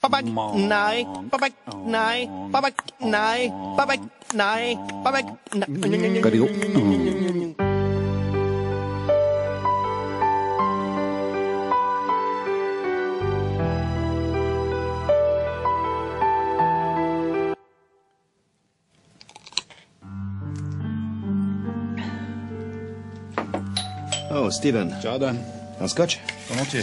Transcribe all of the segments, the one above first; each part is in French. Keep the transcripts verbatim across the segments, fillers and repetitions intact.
Babak nai, babak nai, babak nai, babak nai, babak nai. Oh, Steven. Jordan. Un scotch? Volontiers.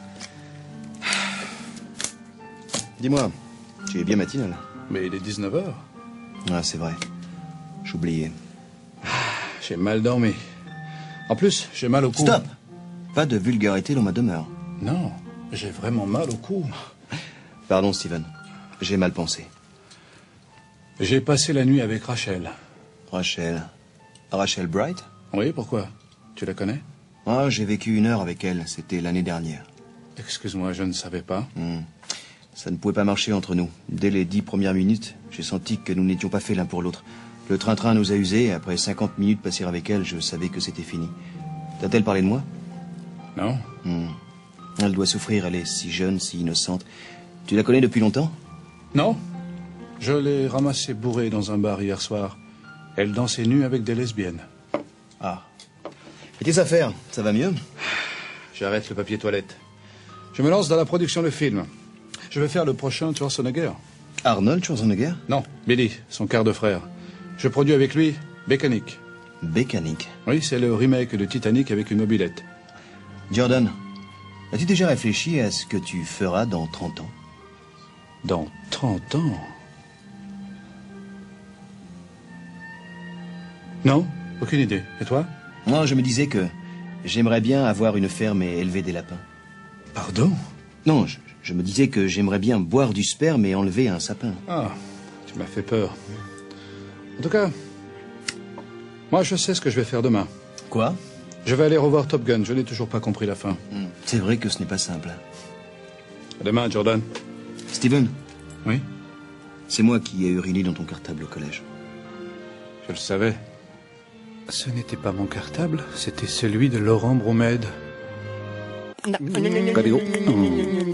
Dis-moi, tu es bien matinal. Mais il est dix-neuf heures. Ah, c'est vrai. J'oubliais. J'ai mal dormi. En plus, j'ai mal au cou. Stop! Pas de vulgarité dans ma demeure. Non, j'ai vraiment mal au cou. Pardon, Steven. J'ai mal pensé. J'ai passé la nuit avec Rachel. Rachel. Rachel Bright? Oui, pourquoi? Tu la connais? Ah, j'ai vécu une heure avec elle. C'était l'année dernière. Excuse-moi, je ne savais pas. Hmm. Ça ne pouvait pas marcher entre nous. Dès les dix premières minutes, j'ai senti que nous n'étions pas faits l'un pour l'autre. Le train-train nous a usés et après cinquante minutes passées avec elle, je savais que c'était fini. T'a-t-elle parlé de moi? Non. Hmm. Elle doit souffrir, elle est si jeune, si innocente. Tu la connais depuis longtemps? Non. Je l'ai ramassée bourrée dans un bar hier soir. Elle dansait nue avec des lesbiennes. Ah. Et tes affaires, ça va mieux? J'arrête le papier toilette. Je me lance dans la production de film. Je vais faire le prochain Schwarzenegger. Arnold Schwarzenegger? Non, Billy, son quart de frère. Je produis avec lui Bécanique. Bécanique? Oui, c'est le remake de Titanic avec une mobilette. Jordan, as-tu déjà réfléchi à ce que tu feras dans trente ans? Dans trente ans? Non, aucune idée. Et toi? Non, je me disais que j'aimerais bien avoir une ferme et élever des lapins. Pardon? Non, je, je me disais que j'aimerais bien boire du sperme et enlever un sapin. Ah, tu m'as fait peur. En tout cas, moi je sais ce que je vais faire demain. Quoi? Je vais aller revoir Top Gun, je n'ai toujours pas compris la fin. Hmm. C'est vrai que ce n'est pas simple. À demain, Jordan. Steven? Oui? C'est moi qui ai uriné dans ton cartable au collège. Je le savais. Ce n'était pas mon cartable, c'était celui de Laurent Bromède. Na-